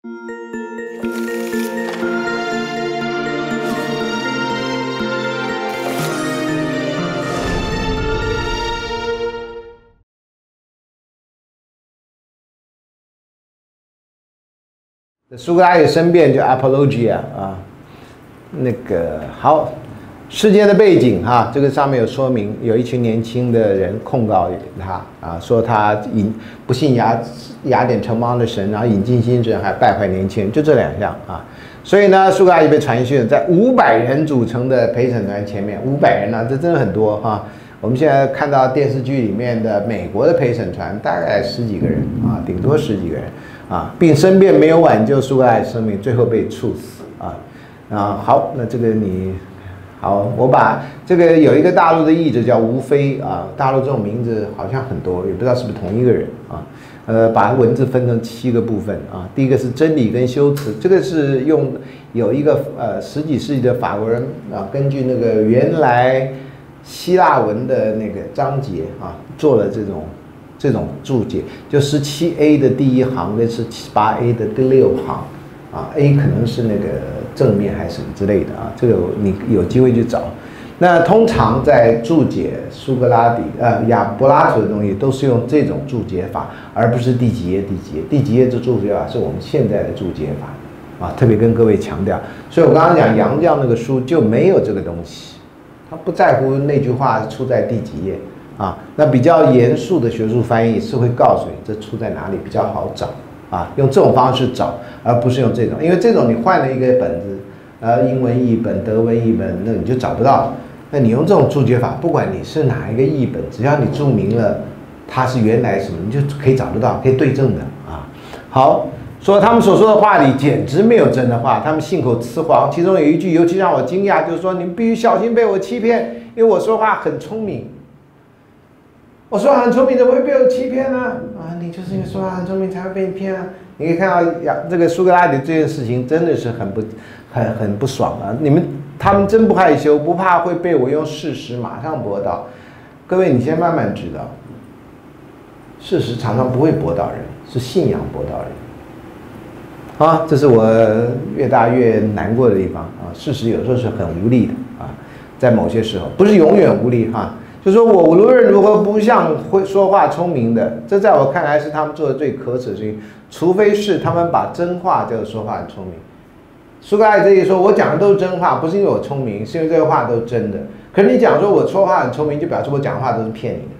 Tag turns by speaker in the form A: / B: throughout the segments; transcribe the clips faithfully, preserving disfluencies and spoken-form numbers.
A: 苏格拉底申辩就 apologia 啊，那个好，事件的背景哈、啊，这个上面有说明，有一群年轻的人控告他啊，说他引不信雅雅典城邦的神，然后引进新神，还败坏年轻人，就这两项啊。所以呢，苏格拉底被传讯在五百人组成的陪审团前面，五百人呢、啊，这真的很多哈、啊。我们现在看到电视剧里面的美国的陪审团大概十几个人啊，顶多十几个人。啊，并申辩没有挽救苏格拉底生命，最后被处死啊啊！好，那这个你好，我把这个有一个大陆的译者叫吴飞啊，大陆这种名字好像很多，也不知道是不是同一个人啊。呃，把文字分成七个部分啊，第一个是真理跟修辞，这个是用有一个呃十几世纪的法国人啊，根据那个原来希腊文的那个章节啊，做了这种。这种注解就十七 A 的第一行跟十七八 A 的第六行啊 ，A 可能是那个正面还是什么之类的啊，这个你有机会去找。那通常在注解苏格拉底呃亚柏拉图的东西，都是用这种注解法，而不是第几页第几页第几页这注解法是我们现在的注解法啊，特别跟各位强调。所以我刚刚讲杨绛那个书就没有这个东西，他不在乎那句话出在第几页。啊，那比较严肃的学术翻译是会告诉你这出在哪里比较好找啊，用这种方式找，而不是用这种，因为这种你换了一个本子，呃，英文译本、德文译本，那你就找不到。那你用这种注解法，不管你是哪一个译本，只要你注明了它是原来什么，你就可以找得到，可以对证的啊。好，说他们所说的话里简直没有真的话，他们信口雌黄。其中有一句尤其让我惊讶，就是说你们必须小心被我欺骗，因为我说话很聪明。我说话很聪明，怎么会被我欺骗呢？啊，你就是因为说话很聪明才会被你骗啊！你可以看到呀，这个苏格拉底这件事情真的是很不、很很不爽啊！你们他们真不害羞，不怕会被我用事实马上驳倒。各位，你先慢慢知道，事实常常不会驳倒人，是信仰驳倒人。啊，这是我越大越难过的地方啊！事实有时候是很无力的啊，在某些时候不是永远无力哈。就说我无论如何不像会说话聪明的，这在我看来是他们做的最可耻的事情，除非是他们把真话叫做说话很聪明。苏格拉底这里说我讲的都是真话，不是因为我聪明，是因为这个话都是真的。可是你讲说我说话很聪明，就表示我讲话都是骗你的。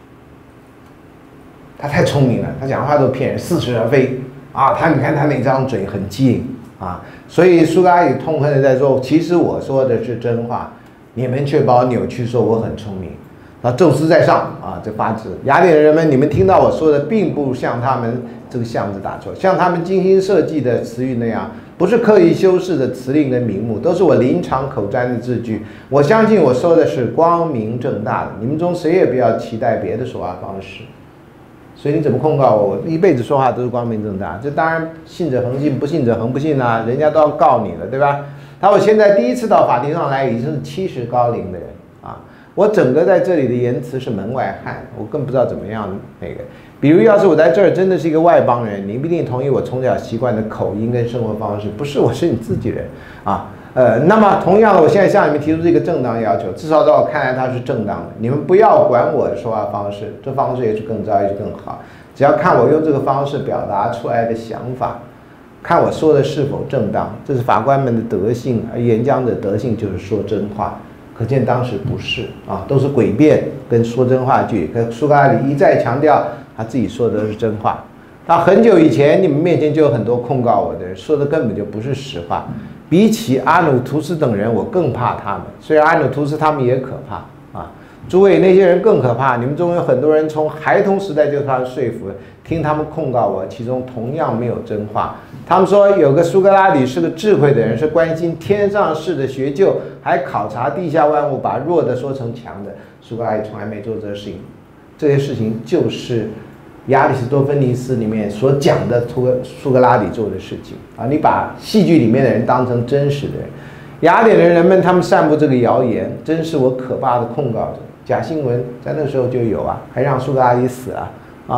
A: 他太聪明了，他讲话都骗人，似是而非啊！他你看他那张嘴很机灵啊，所以苏格拉底痛恨的在说，其实我说的是真话，你们却把我扭曲说我很聪明。啊，宙斯在上啊，这发指雅典的人们，你们听到我说的，并不像他们这个像字打错，像他们精心设计的词语那样，不是刻意修饰的词令跟名目，都是我临场口占的字句。我相信我说的是光明正大的，你们中谁也不要期待别的说话方式。所以你怎么控告我？我一辈子说话都是光明正大，这当然信者恒信，不信者恒不信啊，人家都要告你了，对吧？他我现在第一次到法庭上来，已经是七十高龄的人啊。我整个在这里的言辞是门外汉，我更不知道怎么样那个。比如，要是我在这儿真的是一个外邦人，你不一定同意我从小习惯的口音跟生活方式，不是，我是你自己人啊。呃，那么同样的，我现在向你们提出这个正当要求，至少在我看来它是正当的。你们不要管我的说话方式，这方式也是更糟，也是更好，只要看我用这个方式表达出来的想法，看我说的是否正当，这是法官们的德性，而演讲者德性就是说真话。可见当时不是啊，都是诡辩跟说真话句。可苏格拉底一再强调他自己说的是真话。他很久以前你们面前就有很多控告我的人，说的根本就不是实话。比起阿努图斯等人，我更怕他们。虽然阿努图斯他们也可怕啊，诸位那些人更可怕。你们中有很多人从孩童时代就他说服，听他们控告我，其中同样没有真话。他们说有个苏格拉底是个智慧的人，是关心天上事的学究，还考察地下万物，把弱的说成强的。苏格拉底从来没做这个事情，这些事情就是亚里士多芬尼斯里面所讲的苏格拉底做的事情啊！你把戏剧里面的人当成真实的人，雅典的人们他们散布这个谣言，真是我可怕的控告者。假新闻在那时候就有啊，还让苏格拉底死啊啊！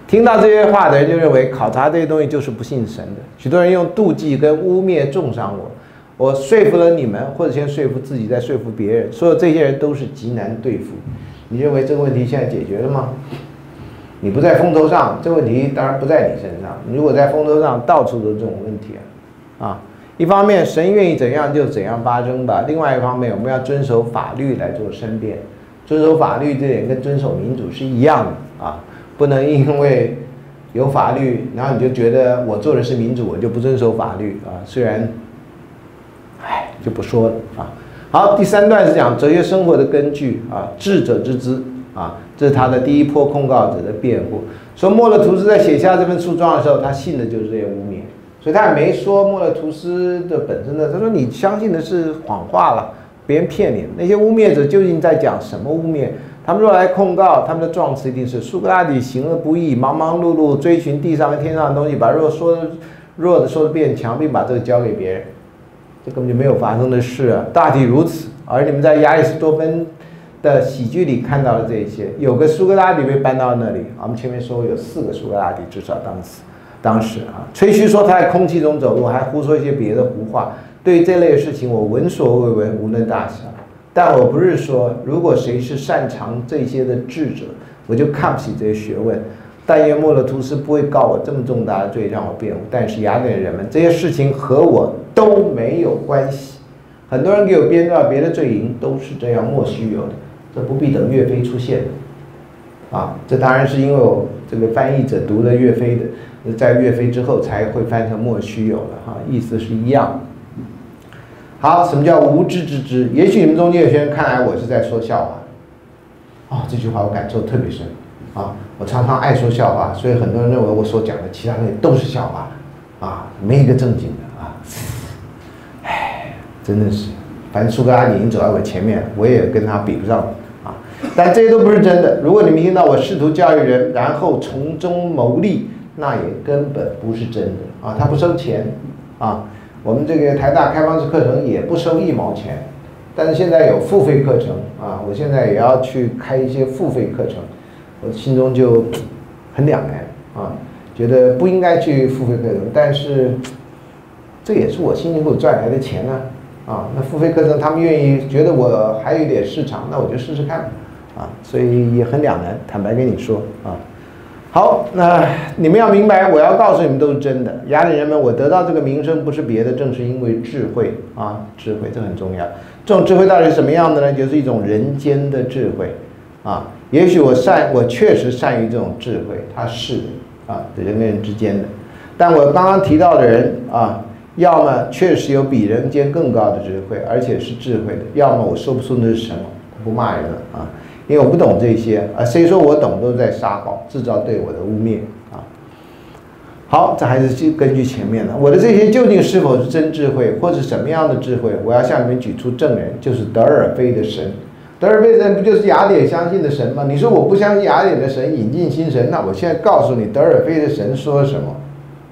A: 听到这些话的人就认为考察这些东西就是不信神的。许多人用妒忌跟污蔑重伤我，我说服了你们，或者先说服自己，再说服别人。所有这些人都是极难对付。你认为这个问题现在解决了吗？你不在风头上，这个问题当然不在你身上。你如果在风头上，到处都是这种问题啊！啊，一方面神愿意怎样就怎样发生吧；另外一方面，我们要遵守法律来做申辩。遵守法律这点跟遵守民主是一样的啊，不能因为有法律，然后你就觉得我做的是民主，我就不遵守法律啊。虽然，唉，就不说了啊。好，第三段是讲哲学生活的根据啊，智者之资啊，这是他的第一波控告者的辩护。说莫勒图斯在写下这份诉状的时候，他信的就是这些污蔑，所以他也没说莫勒图斯的本身的，他说你相信的是谎话了，别人骗你。那些污蔑者究竟在讲什么污蔑？他们若来控告，他们的状词一定是苏格拉底行而不义，忙忙碌碌追寻地上和天上的东西，把弱说弱的说的变强，并把这个交给别人。这根本就没有发生的事啊，大体如此。而你们在亚里士多芬的喜剧里看到了这些，有个苏格拉底被搬到那里。我们前面说有四个苏格拉底，至少当时当时啊，吹嘘说他在空气中走路，还胡说一些别的胡话。对于这类的事情，我闻所未闻，无论大小。但我不是说，如果谁是擅长这些的智者，我就看不起这些学问。但愿莫勒图斯不会告我这么重大的罪，让我辩护。但是雅典人们，这些事情和我都没有关系。很多人给我编造别的罪名，都是这样莫须有的。这不必等岳飞出现啊，这当然是因为我这个翻译者读了岳飞的，在岳飞之后才会翻成莫须有了哈，意思是一样的。好，什么叫无知之知？也许你们中间有些人看来我是在说笑话，哦，这句话我感受特别深啊。我常常爱说笑话，所以很多人认为我所讲的其他东西都是笑话啊，没一个正经的啊。唉，真的是，反正苏格拉底已经走在我前面，我也跟他比不上啊。但这些都不是真的。如果你们听到我试图教育人，然后从中牟利，那也根本不是真的啊。他不收钱啊。我们这个台大开放式课程也不收一毛钱，但是现在有付费课程啊，我现在也要去开一些付费课程，我心中就很两难啊，觉得不应该去付费课程，但是这也是我辛辛苦苦赚来的钱呢啊，那付费课程他们愿意，觉得我还有一点市场，那我就试试看啊，所以也很两难，坦白跟你说啊。好，那你们要明白，我要告诉你们都是真的。雅典人们，我得到这个名声不是别的，正是因为智慧啊，智慧这很重要。这种智慧到底是什么样的呢？就是一种人间的智慧啊。也许我善，我确实善于这种智慧，它是啊，人跟人之间的。但我刚刚提到的人啊，要么确实有比人间更高的智慧，而且是智慧的；要么我说不出那是什么，不骂人了啊。因为我不懂这些啊，谁说我懂都是在撒谎，制造对我的污蔑啊。好，这还是根据前面的，我的这些究竟是否是真智慧，或是什么样的智慧？我要向你们举出证人，就是德尔菲的神。德尔菲神不就是雅典相信的神吗？你说我不相信雅典的神，引进新神，那我现在告诉你，德尔菲的神说什么？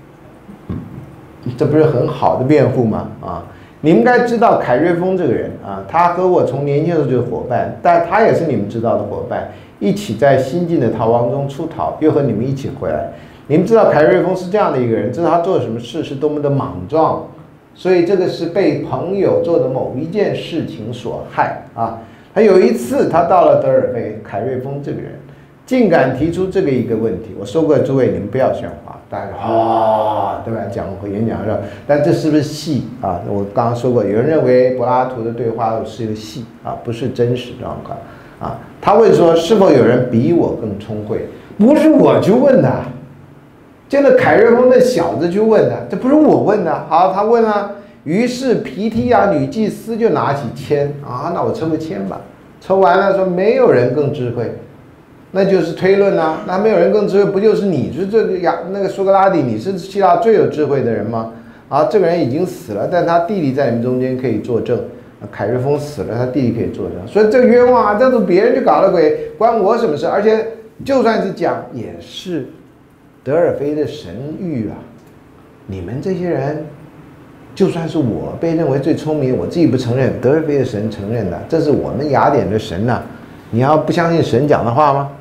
A: 这不是很好的辩护吗？啊！你们应该知道凯瑞峰这个人啊，他和我从年轻的时候就是伙伴，但他也是你们知道的伙伴，一起在新晋的逃亡中出逃，又和你们一起回来。你们知道凯瑞峰是这样的一个人，知道他做了什么事是多么的莽撞，所以这个是被朋友做的某一件事情所害啊。他有一次他到了德尔菲，凯瑞峰这个人竟敢提出这个一个问题。我说过，诸位你们不要喧哗，大家啊，对吧？讲演讲的时候，但这是不是戏啊？我刚刚说过，有人认为柏拉图的对话是一个戏啊，不是真实状况啊。他问说，是否有人比我更聪慧？不是我去问的，就那凯瑞峰那小子去问的，这不是我问的。好，他问了，于是皮提亚女祭司就拿起签啊，那我抽个签吧。抽完了说，没有人更智慧。那就是推论啊，那没有人更智慧，不就是你是这个亚那个苏格拉底，你是希腊最有智慧的人吗？啊，这个人已经死了，但他弟弟在你们中间可以作证。凯瑞峰死了，他弟弟可以作证，所以这个冤枉啊，这都别人去搞了鬼，关我什么事？而且就算是讲，也是德尔菲的神谕啊。你们这些人，就算是我被认为最聪明，我自己不承认，德尔菲的神承认的，这是我们雅典的神呐、啊。你要不相信神讲的话吗？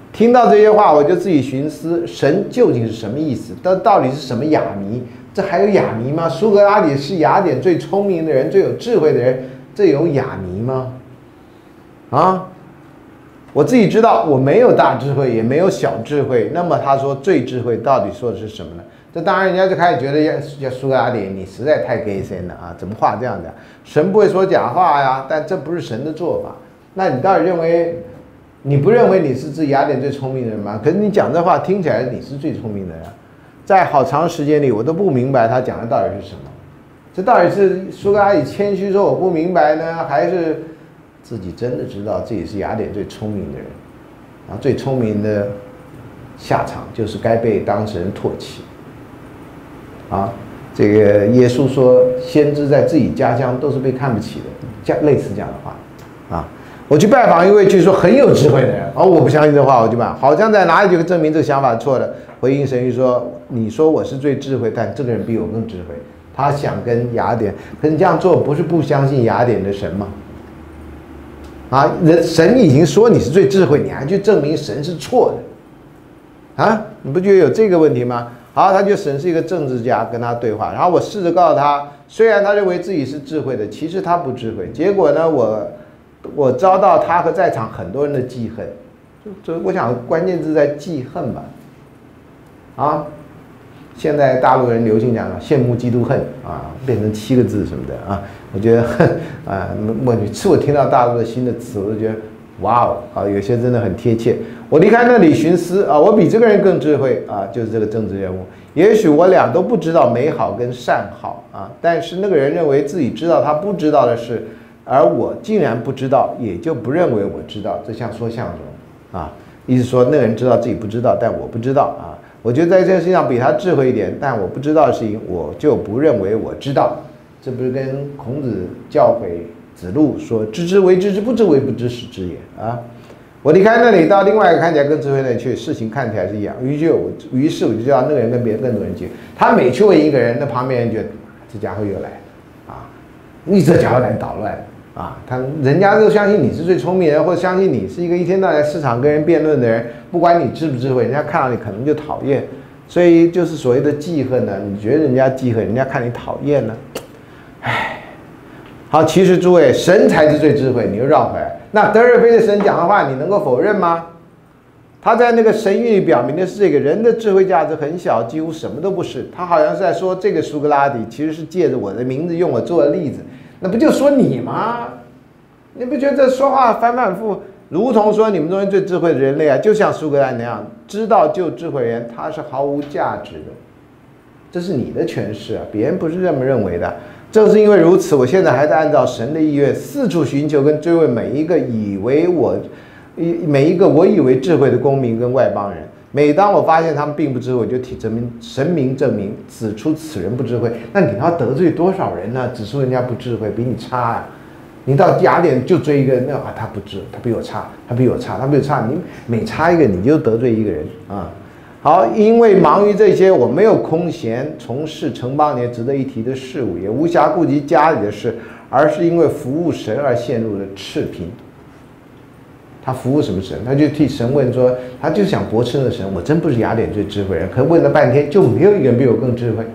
A: 听到这些话，我就自己寻思，神究竟是什么意思？到到底是什么哑谜？这还有哑谜吗？苏格拉底是雅典最聪明的人，最有智慧的人，这有哑谜吗？啊？我自己知道，我没有大智慧，也没有小智慧。那么他说最智慧到底说的是什么呢？这当然，人家就开始觉得要要苏格拉底，你实在太 gay 森了啊！怎么话这样的？神不会说假话呀，但这不是神的做法。那你到底认为，你不认为你是自雅典最聪明的人吗？可是你讲这话听起来你是最聪明的人，在好长时间里我都不明白他讲的到底是什么。这到底是苏格拉底谦虚说我不明白呢，还是自己真的知道自己是雅典最聪明的人？然后最聪明的下场就是该被当事人唾弃。啊，这个耶稣说，先知在自己家乡都是被看不起的，这样类似这样的话，啊，我去拜访一位据说很有智慧的人，哦，我不相信这话，我就办，好像在哪里就可以证明这个想法是错的。回应神谕说，你说我是最智慧，但这个人比我更智慧，他想跟雅典，可是你这样做不是不相信雅典的神吗？啊，人神已经说你是最智慧，你还去证明神是错的，啊，你不觉得有这个问题吗？好，他就审视一个政治家跟他对话，然后我试着告诉他，虽然他认为自己是智慧的，其实他不智慧。结果呢，我我遭到他和在场很多人的记恨，就就我想关键字在记恨吧。啊，现在大陆人流行讲了羡慕嫉妒恨啊，变成七个字什么的啊，我觉得恨啊，每次我听到大陆的新的词，我都觉得哇哦啊，有些真的很贴切。我离开那里寻思啊，我比这个人更智慧啊，就是这个政治人物。也许我俩都不知道美好跟善好啊，但是那个人认为自己知道他不知道的事，而我竟然不知道，也就不认为我知道，这像说相声啊。意思说那个人知道自己不知道，但我不知道啊。我觉得在这个世界上比他智慧一点，但我不知道的事情，我就不认为我知道。这不是跟孔子教诲子路说：“知之为知之，不知为不知，是知也。”啊。我离开那里到另外一个看起来更智慧那里去，事情看起来是一样。于是我，于是我就知道那个人跟别人更多人接。他每去问一个人，那旁边人觉得这家伙又来，啊，你这家伙来捣乱啊！他人家都相信你是最聪明的人，或者相信你是一个一天到晚在市场跟人辩论的人，不管你智不智慧，人家看到你可能就讨厌。所以就是所谓的记恨呢，你觉得人家记恨，人家看你讨厌呢？唉，好，其实诸位，神才是最智慧，你又绕回来。那德尔菲的神讲的话，你能够否认吗？他在那个神谕里表明的是这个人的智慧价值很小，几乎什么都不是。他好像是在说这个苏格拉底其实是借着我的名字用我做的例子，那不就说你吗？你不觉得这说话反反复复，如同说你们中间最智慧的人类啊，就像苏格拉底那样，知道就智慧人，他是毫无价值的。这是你的诠释啊，别人不是这么认为的。正是因为如此，我现在还在按照神的意愿四处寻求跟追问每一个以为我，每一个我以为智慧的公民跟外邦人。每当我发现他们并不智慧，我就提证明神明证明，指出此人不智慧。那你要得罪多少人呢？指出人家不智慧，比你差啊！你到雅典就追一个，那啊他不智，他比我差，他比我差，他比我差。你每差一个，你就得罪一个人啊！好，因为忙于这些，我没有空闲从事城邦里值得一提的事物，也无暇顾及家里的事，而是因为服务神而陷入了赤贫。他服务什么神？他就替神问说，他就想驳斥那个神，我真不是雅典最智慧人，可问了半天就没有一个人比我更智慧。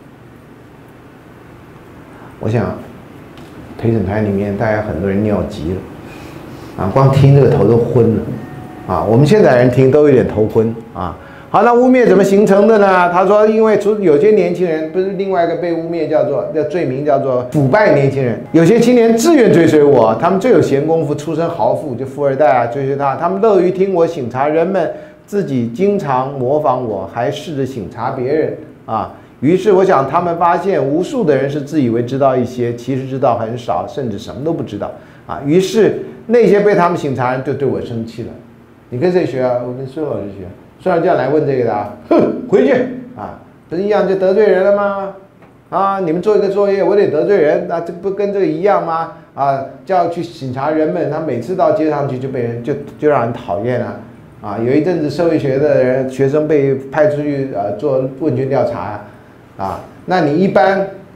A: 我想陪审团里面大概很多人尿急了，啊，光听这个头都昏了，啊，我们现在人听都有点头昏啊。好，那污蔑怎么形成的呢？他说，因为除有些年轻人，不是另外一个被污蔑叫做叫罪名叫做腐败年轻人，有些青年自愿追随我，他们最有闲工夫，出身豪富，就富二代啊，追随他，他们乐于听我省察人们，自己经常模仿我，还试着省察别人啊。于是我想，他们发现无数的人是自以为知道一些，其实知道很少，甚至什么都不知道啊。于是那些被他们省察人就对我生气了。你跟谁学啊？我跟孙老师学。虽然这样来问这个的啊，哼，回去啊，不是一样就得罪人了吗？啊，你们做一个作业，我得得罪人，那、啊、这不跟这个一样吗？啊，叫去审查人们，他每次到街上去就被人就就让人讨厌了。啊，有一阵子社会学的人学生被派出去呃做问卷调查啊，那你一般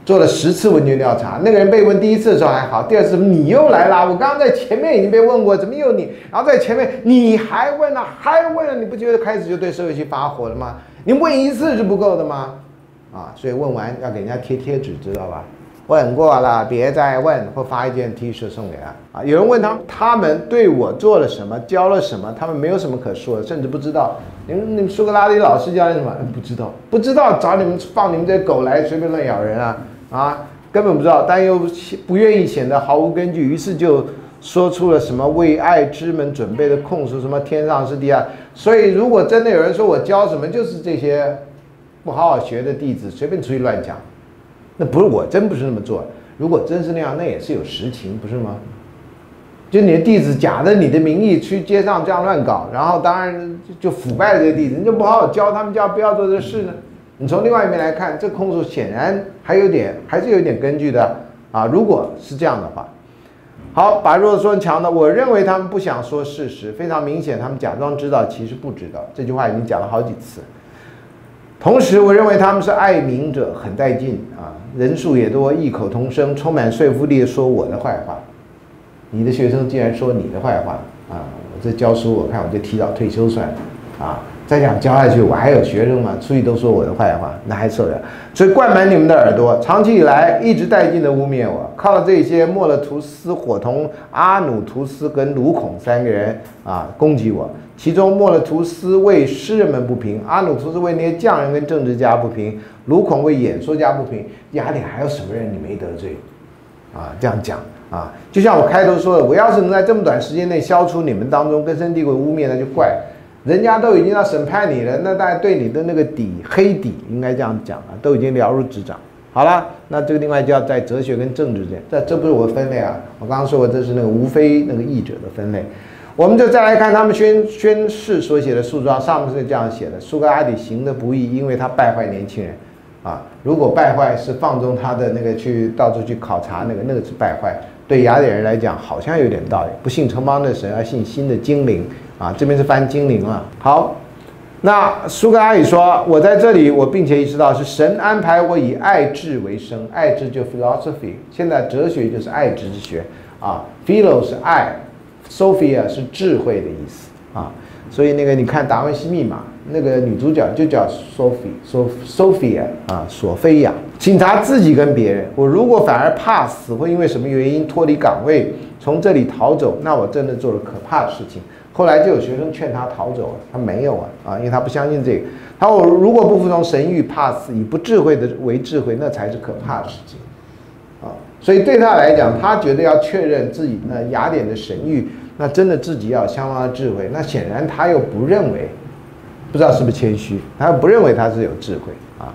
A: 做了十次问卷调查，那个人被问第一次的时候还好，第二次你又来啦，我刚刚在前面已经被问过，怎么又你？然后在前面你还问啊，还问啊，你不觉得开始就对社会去发火了吗？你问一次是不够的吗？啊，所以问完要给人家贴贴纸，知道吧？问过了，别再问，或发一件 T 恤送给他啊。有人问他，他们对我做了什么，教了什么，他们没有什么可说的，甚至不知道。你们你们苏格拉底老师教你什么？不知道，不知道，找你们放你们这些狗来随便乱咬人啊啊，根本不知道，但又不愿意显得毫无根据，于是就说出了什么为爱之门准备的控诉，什么天上是地下。所以如果真的有人说我教什么，就是这些不好好学的弟子随便出去乱讲。那不是我真不是那么做，如果真是那样，那也是有实情，不是吗？就你的弟子假的你的名义去街上这样乱搞，然后当然就腐败了这个弟子，你就不好好教他们，叫不要做这事呢？你从另外一面来看，这控诉显然还有点还是有点根据的啊。如果是这样的话，好，把弱说强的，我认为他们不想说事实，非常明显，他们假装知道，其实不知道。这句话已经讲了好几次。同时，我认为他们是爱民者，很带劲啊，人数也多，异口同声，充满说服力地说我的坏话。你的学生竟然说你的坏话啊！我这教书，我看我就提早退休算了啊！再想教下去，我还有学生嘛，出去都说我的坏话，那还受得了？所以灌满你们的耳朵，长期以来一直带劲的污蔑我，靠了这些莫勒图斯、伙同阿努图斯跟卢孔三个人啊攻击我。其中莫勒图斯为诗人们不平，阿努图斯为那些匠人跟政治家不平，卢孔为演说家不平。雅典还有什么人你没得罪？啊，这样讲啊，就像我开头说的，我要是能在这么短时间内消除你们当中根深蒂固的污蔑，那就怪。人家都已经要审判你了，那大家对你的那个底黑底应该这样讲啊，都已经了如指掌。好了，那这个另外就要在哲学跟政治这，这这不是我的分类啊，我刚刚说过这是那个无非那个译者的分类。我们就再来看他们宣宣誓所写的诉状，上面是这样写的：苏格拉底行的不义，因为他败坏年轻人。啊，如果败坏是放纵他的那个去到处去考察那个，那个是败坏。对雅典人来讲，好像有点道理，不信城邦的神，而信新的精灵。啊，这边是翻精灵了。好，那苏格拉底说：“我在这里，我并且意识到是神安排我以爱智为生，爱智就 philosophy， 现在哲学就是爱智之学啊 ，philo 是爱 ，sophia 是智慧的意思啊。所以那个你看《达文西密码》，那个女主角就叫 Sophie， Sophia 啊，索菲亚。请查自己跟别人，我如果反而怕死，或因为什么原因脱离岗位，从这里逃走，那我真的做了可怕的事情。”后来就有学生劝他逃走了，他没有啊啊，因为他不相信这个。他说：“我如果不服从神谕，怕死，以不智慧的为智慧，那才是可怕的事情。”啊，所以对他来讲，他觉得要确认自己那雅典的神谕，那真的自己要有相当的智慧。那显然他又不认为，不知道是不是谦虚，他又不认为他是有智慧啊。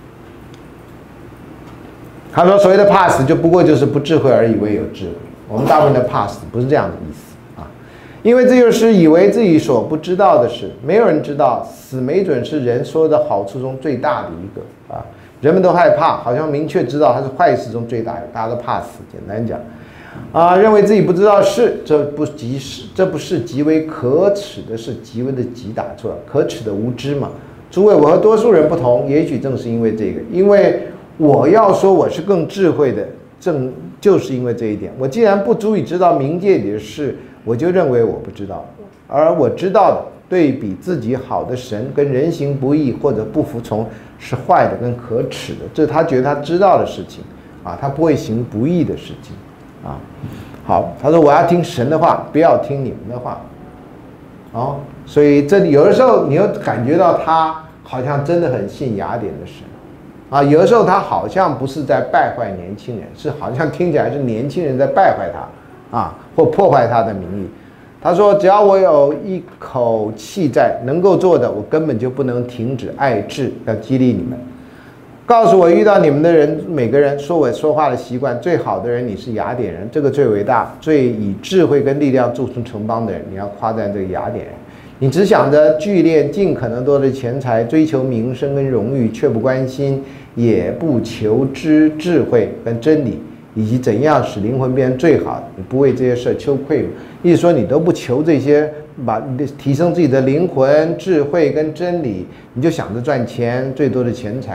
A: 他说：“所谓的怕死，就不过就是不智慧而以为有智慧。我们大部分的怕死不是这样的意思。”因为这就是以为自己所不知道的事，没有人知道，死没准是人所有的好处中最大的一个啊！人们都害怕，好像明确知道它是坏事中最大的，大家都怕死。简单讲，啊，认为自己不知道事，这不极是，这不是极为可耻的事，极为的极打错了，可耻的无知嘛。诸位，我和多数人不同，也许正是因为这个，因为我要说我是更智慧的，正就是因为这一点。我既然不足以知道冥界里的事，我就认为我不知道，而我知道的对比自己好的神跟人行不义或者不服从是坏的跟可耻的，这是他觉得他知道的事情啊，他不会行不义的事情啊。好，他说我要听神的话，不要听你们的话。哦，所以这里有的时候你又感觉到他好像真的很信雅典的神啊，有的时候他好像不是在败坏年轻人，是好像听起来是年轻人在败坏他。啊，或破坏他的名誉。他说：“只要我有一口气在，能够做的，我根本就不能停止爱智，要激励你们。告诉我遇到你们的人，每个人说我说话的习惯最好的人，你是雅典人，这个最伟大、最以智慧跟力量铸成城邦的人，你要夸赞这个雅典人。你只想着聚敛尽可能多的钱财，追求名声跟荣誉，却不关心，也不求知智慧跟真理。”以及怎样使灵魂变成最好的，你不为这些事羞愧吗？意思说你都不求这些，把提升自己的灵魂、智慧跟真理，你就想着赚钱，最多的钱财，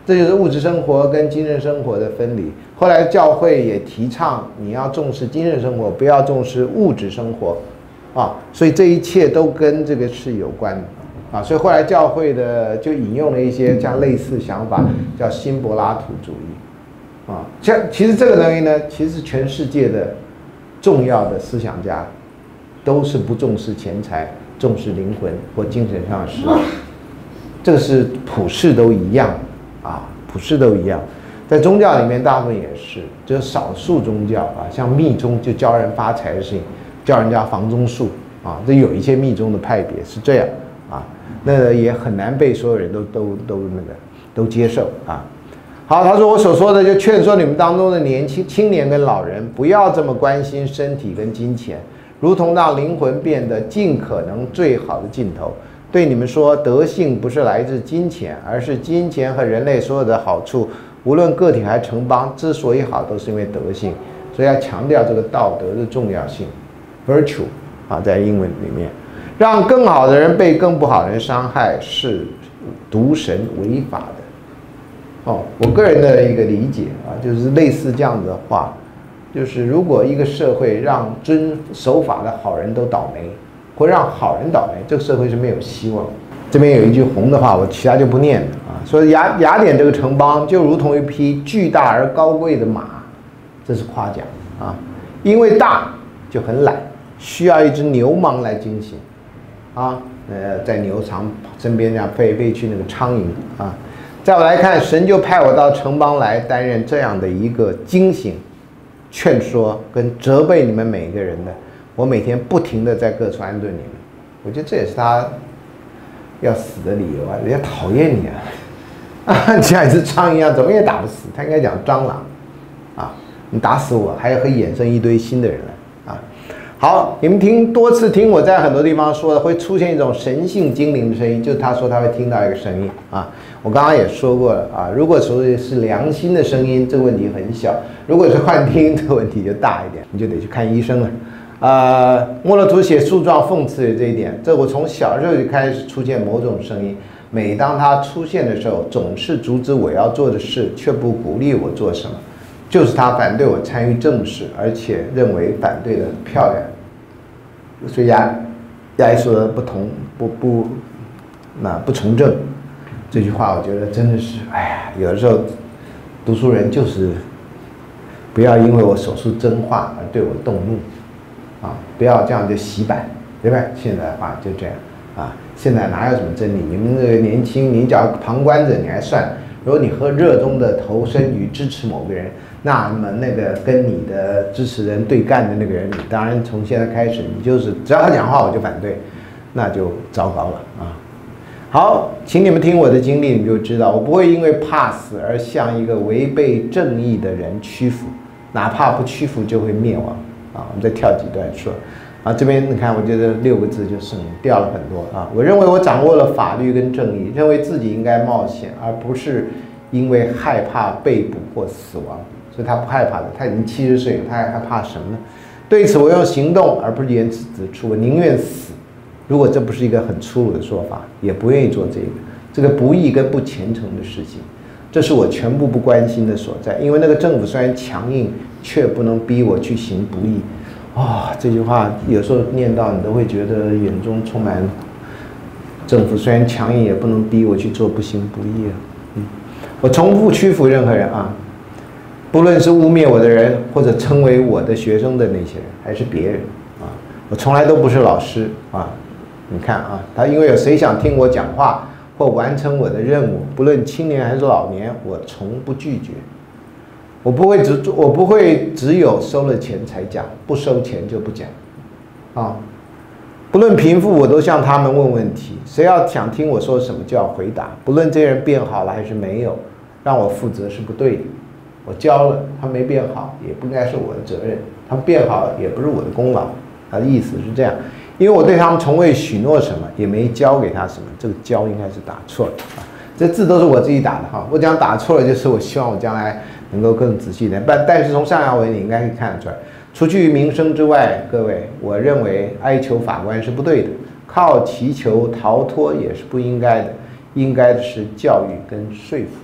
A: 这就是物质生活跟精神生活的分离。后来教会也提倡你要重视精神生活，不要重视物质生活，啊，所以这一切都跟这个是有关的，啊，所以后来教会的就引用了一些这样类似想法，叫新柏拉图主义，啊，像其实这个东西呢，其实全世界的重要的思想家都是不重视钱财，重视灵魂或精神上的事，这个是普世都一样。啊，普世都一样，在宗教里面大部分也是，只有少数宗教啊，像密宗就教人发财的事情，教人家房中术啊，这有一些密宗的派别是这样啊，那也很难被所有人都都都那个都接受啊。好，他说我所说的就劝说你们当中的年轻青年跟老人不要这么关心身体跟金钱，如同让灵魂变得尽可能最好的尽头。对你们说，德性不是来自金钱，而是金钱和人类所有的好处，无论个体还是城邦，之所以好，都是因为德性。所以要强调这个道德的重要性 ，virtue 啊，在英文里面，让更好的人被更不好的人伤害，是渎神违法的。哦，我个人的一个理解啊，就是类似这样子的话，就是如果一个社会让遵守法的好人都倒霉。或让好人倒霉，这个社会是没有希望。这边有一句红的话，我其他就不念了啊。说雅雅典这个城邦就如同一匹巨大而高贵的马，这是夸奖啊。因为大就很懒，需要一只牛虻来惊醒啊。呃，在牛场身边这样飞飞去那个苍蝇啊。在我来看，神就派我到城邦来担任这样的一个惊醒、劝说跟责备你们每个人的。我每天不停地在各处安顿你们，我觉得这也是他要死的理由啊！人家讨厌你啊，啊，像一只苍蝇啊，怎么也打不死。他应该讲蟑螂，啊，你打死我，还会衍生一堆新的人来啊！好，你们听多次听我在很多地方说的，会出现一种神性精灵的声音，就是他说他会听到一个声音啊。我刚刚也说过了啊，如果说是良心的声音，这个问题很小；如果是幻听，这个问题就大一点，你就得去看医生了。呃，莫洛图写诉状讽刺了这一点。这我从小时候就开始出现某种声音，每当它出现的时候，总是阻止我要做的事，却不鼓励我做什么。就是他反对我参与政事，而且认为反对的很漂亮。所以亚亚里说的不同不不那不从政这句话，我觉得真的是，哎呀，有的时候读书人就是不要因为我手出真话而对我动怒。啊，不要这样就洗版，对不对？现在的话就这样啊，现在哪有什么真理？你们这个年轻，你只要旁观者你还算，如果你和热衷的投身于支持某个人，那么那个跟你的支持人对干的那个人，你当然从现在开始，你就是只要他讲话我就反对，那就糟糕了啊。好，请你们听我的经历，你就知道我不会因为怕死而向一个违背正义的人屈服，哪怕不屈服就会灭亡。啊，我们再跳几段说，啊，这边你看，我觉得六个字就省掉了很多啊。我认为我掌握了法律跟正义，认为自己应该冒险，而不是因为害怕被捕或死亡。所以他不害怕的，他已经七十岁了，他还害怕什么呢？对此，我用行动而不是言辞指出，我宁愿死。如果这不是一个很粗鲁的说法，也不愿意做这个这个不义跟不虔诚的事情。这是我全部不关心的所在，因为那个政府虽然强硬，却不能逼我去行不义。啊、哦，这句话有时候念到你都会觉得眼中充满。政府虽然强硬，也不能逼我去做不行不义啊。嗯，我从不屈服任何人啊，不论是污蔑我的人，或者称为我的学生的那些人，还是别人啊，我从来都不是老师啊。你看啊，他因为有谁想听我讲话或完成我的任务，不论青年还是老年，我从不拒绝。我不会只我不会只有收了钱才讲，不收钱就不讲，啊，不论贫富，我都向他们问问题。谁要想听我说什么，就要回答。不论这些人变好了还是没有，让我负责是不对的。我教了他没变好，也不应该是我的责任；他们变好了，也不是我的功劳。他的意思是这样，因为我对他们从未许诺什么，也没教给他什么。这个教应该是打错了啊，这字都是我自己打的哈。我讲打错了，就是我希望我将来能够更仔细一点。但但是从上下文你应该可以看得出来，除去民生之外，各位，我认为哀求法官是不对的，靠祈求逃脱也是不应该的，应该的是教育跟说服。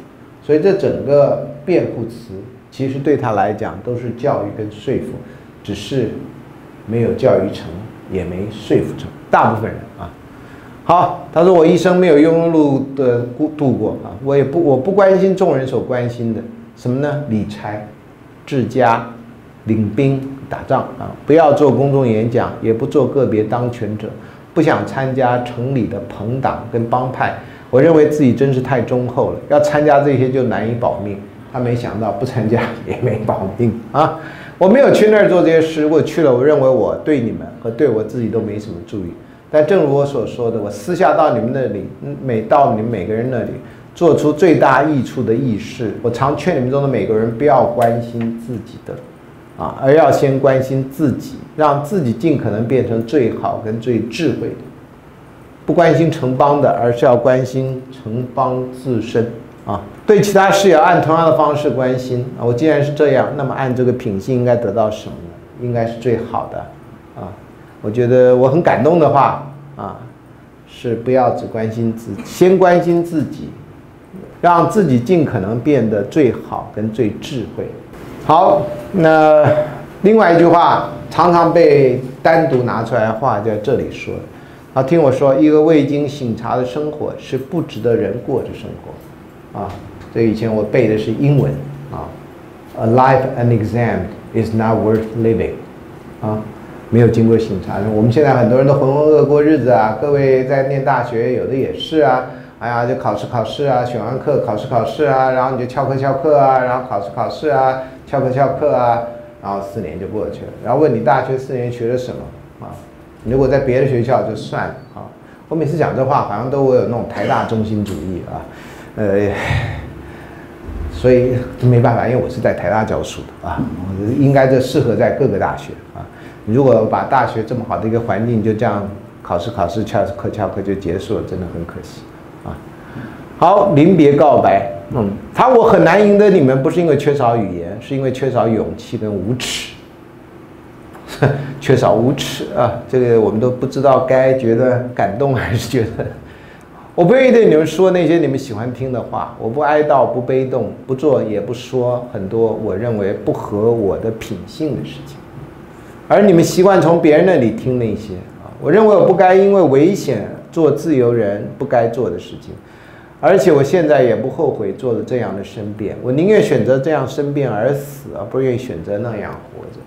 A: 所以这整个辩护词其实对他来讲都是教育跟说服，只是没有教育成，也没说服成，大部分人啊。好，他说我一生没有庸庸碌碌的度过啊，我也不我不关心众人所关心的什么呢？理财、治家、领兵、打仗啊，不要做公众演讲，也不做个别当权者，不想参加城里的朋党跟帮派。我认为自己真是太忠厚了，要参加这些就难以保命。他没想到不参加也没保命啊！我没有去那儿做这些事，如果去了，我认为我对你们和对我自己都没什么注意。但正如我所说的，我私下到你们那里，每到你们每个人那里，做出最大益处的义事。我常劝你们中的每个人不要关心自己的，啊，而要先关心自己，让自己尽可能变成最好跟最智慧的。不关心城邦的，而是要关心城邦自身啊。对其他事也要按同样的方式关心啊。我既然是这样，那么按这个品性应该得到什么呢？应该是最好的啊。我觉得我很感动的话啊，是不要只关心自己，先关心自己，让自己尽可能变得最好跟最智慧。好，那另外一句话常常被单独拿出来的话，在这里说。啊，听我说，一个未经醒察的生活是不值得人过的生活。啊，这以前我背的是英文啊 ，A life unexamined is not worth living。啊，没有经过醒察，我们现在很多人都浑浑噩噩过日子啊。各位在念大学，有的也是啊。哎呀，就考试考试啊，选完课考试考试啊，然后你就翘课翘课啊，然后考试考试啊，翘课翘课啊，然后四年就过去了。然后问你大学四年学了什么啊？如果在别的学校就算了啊。我每次讲这话，好像都我有那种台大中心主义啊，呃，所以没办法，因为我是在台大教书的啊，我应该这适合在各个大学啊。你如果把大学这么好的一个环境就这样考试考试翘课翘课就结束了，真的很可惜啊。好，临别告白，嗯，他我很难赢得你们，不是因为缺少语言，是因为缺少勇气跟无耻。缺少无耻啊！这个我们都不知道该觉得感动还是觉得……我不愿意对你们说那些你们喜欢听的话，我不哀悼，不悲动，不做也不说很多我认为不合我的品性的事情，而你们习惯从别人那里听那些啊，我认为我不该因为危险做自由人不该做的事情，而且我现在也不后悔做了这样的申辩，我宁愿选择这样申辩而死，而不愿意选择那样活着。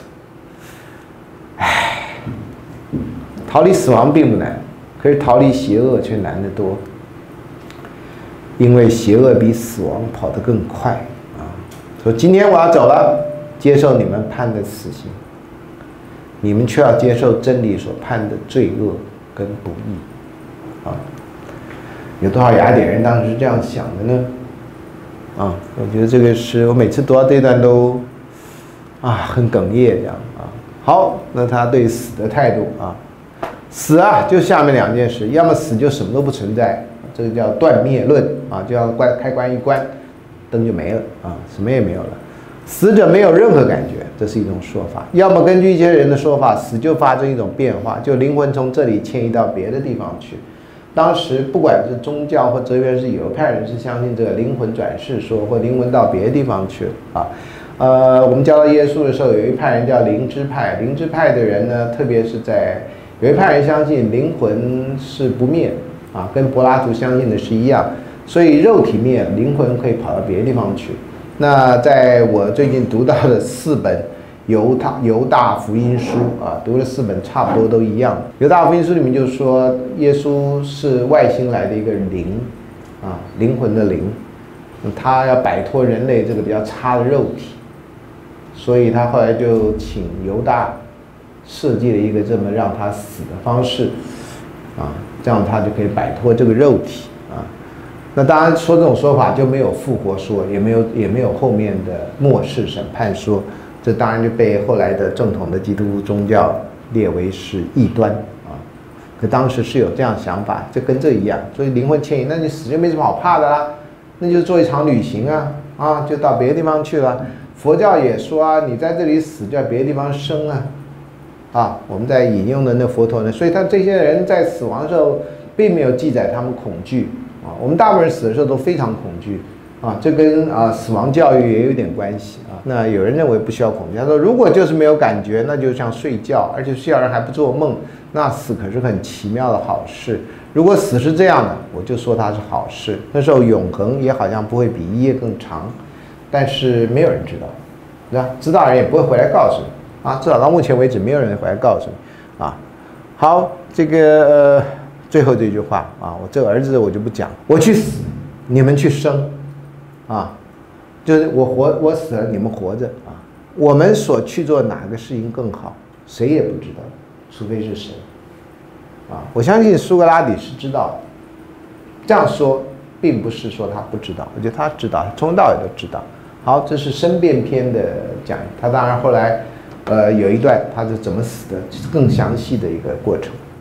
A: 唉，逃离死亡并不难，可是逃离邪恶却难得多，因为邪恶比死亡跑得更快啊！说今天我要走了，接受你们判的死刑，你们却要接受真理所判的罪恶跟不义啊！有多少雅典人当时是这样想的呢？啊，我觉得这个是我每次读到这段都啊很哽咽这样啊。好，那他对死的态度啊，死啊，就下面两件事，要么死就什么都不存在，这个叫断灭论啊，就要关开关一关，灯就没了啊，什么也没有了，死者没有任何感觉，这是一种说法；要么根据一些人的说法，死就发生一种变化，就灵魂从这里迁移到别的地方去。当时不管是宗教或哲学是犹太人是相信这个灵魂转世说，或灵魂到别的地方去了啊。呃，我们教到耶稣的时候，有一派人叫灵知派。灵知派的人呢，特别是在有一派人相信灵魂是不灭啊，跟柏拉图相信的是一样，所以肉体灭，灵魂可以跑到别的地方去。那在我最近读到的四本犹大犹大福音书啊，读了四本差不多都一样。犹大福音书里面就说，耶稣是外星来的一个灵啊，灵魂的灵，他要摆脱人类这个比较差的肉体。所以他后来就请犹大设计了一个这么让他死的方式，啊，这样他就可以摆脱这个肉体啊。那当然说这种说法就没有复活说，也没有也没有后面的末世审判说，这当然就被后来的正统的基督宗教列为是异端啊。可当时是有这样想法，就跟这一样，所以灵魂迁移，那你死就没什么好怕的啦，那就做一场旅行啊，啊，就到别的地方去了。佛教也说啊，你在这里死，就在别的地方生啊，啊，我们在引用的那佛陀呢，所以他这些人在死亡的时候，并没有记载他们恐惧啊。我们大部分人死的时候都非常恐惧， 啊，这跟啊死亡教育也有点关系啊。那有人认为不需要恐惧，他说如果就是没有感觉，那就像睡觉，而且睡觉人还不做梦，那死可是很奇妙的好事。如果死是这样的，我就说它是好事。那时候永恒也好像不会比一夜更长，但是没有人知道，对吧？知道人也不会回来告诉你啊。至少到目前为止，没有人回来告诉你啊。好，这个呃最后这句话啊，我这个儿子我就不讲，我去死，你们去生。啊，就是我活，我死了，你们活着啊。我们所去做哪个事情更好，谁也不知道，除非是神。啊，我相信苏格拉底是知道的。这样说，并不是说他不知道，我觉得他知道，从头到尾都知道。好，这是申辩篇的讲义，他当然后来，呃，有一段他是怎么死的，更详细的一个过程。